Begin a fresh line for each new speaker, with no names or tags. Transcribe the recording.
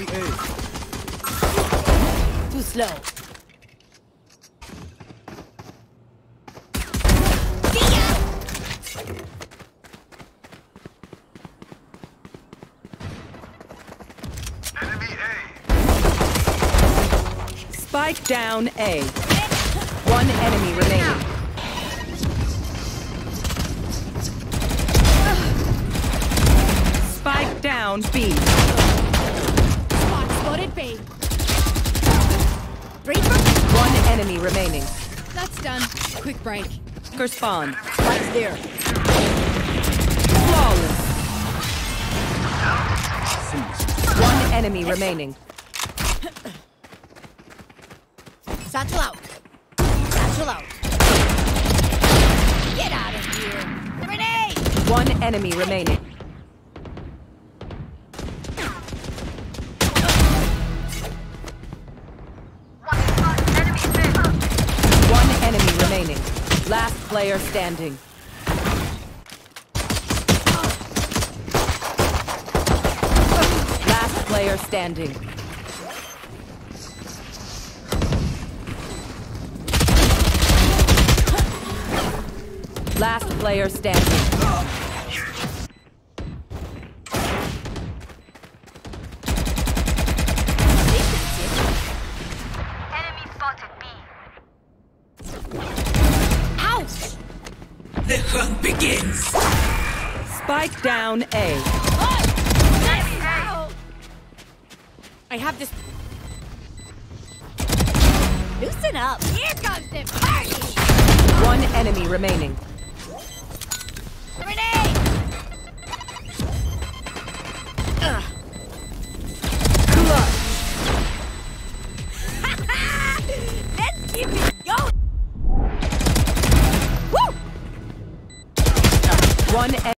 Hey.
Too slow.
Enemy A.
Spike down A. One enemy remaining. Spike down B.
Spot spotted B.
One enemy remaining.
That's done. Quick break.
Spawn.
Spike's there.
Flawless. One enemy remaining.
Satchel out. Satchel out. Get out of here. Grenade!
One enemy remaining. One enemy remaining. Last player standing. Last player standing. Last player standing.
Enemy spotted B.
Ouch!
The hunt begins!
Spike down A.
I have this. Loosen up. Here comes the party.
One enemy remaining.
Grenade! Let's keep it going.
One